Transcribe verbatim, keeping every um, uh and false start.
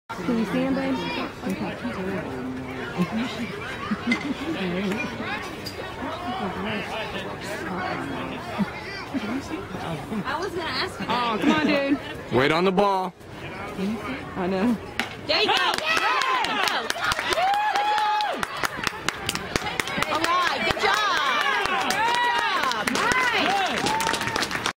Can you see him, babe? Okay. I was gonna ask you. Oh, come on, dude. Wait on the ball. I know. There you go.